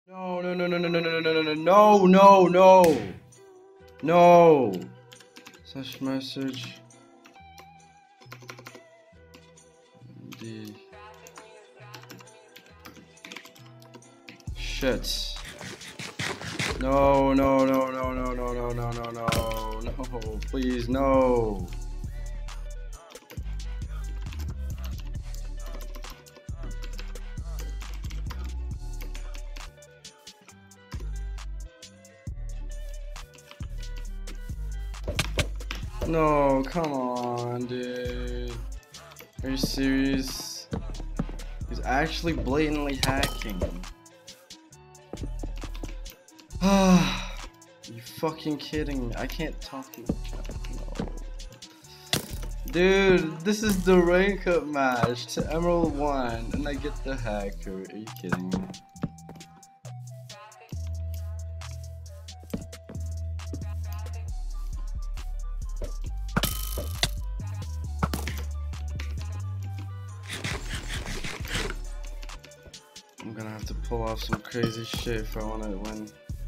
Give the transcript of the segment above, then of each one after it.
No, no, no, no, no, no, no, no, no, no, no, no, no. Such message. D. Shit. No, no, no, no, no, no, no, no, no, no, no, please, no. No, come on, dude. Are you serious? He's actually blatantly hacking. Ah, you fucking kidding me? I can't talk to you. No. Dude, this is the rank up match to Emerald 1 and I get the hacker. Are you kidding me? I'm gonna have to pull off some crazy shit if I wanna win.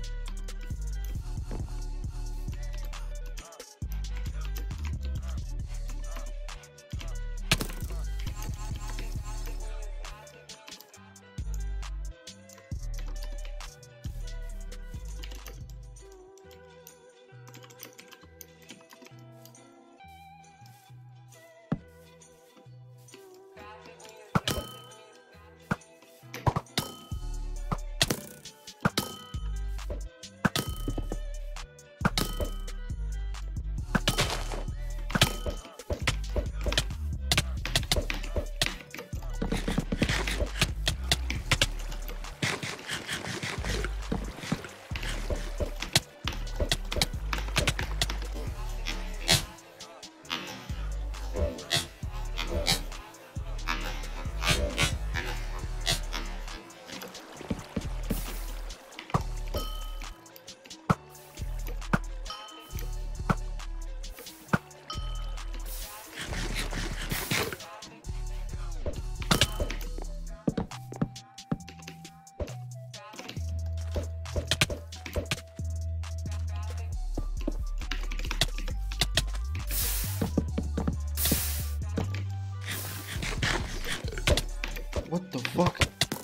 What the fuck?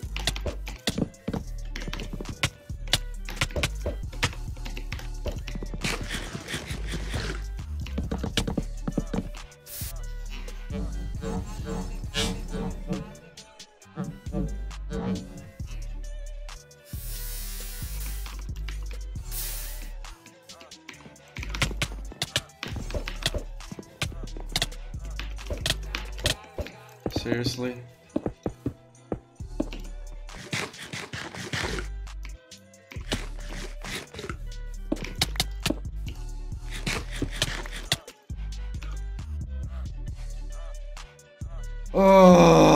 Seriously? Oh.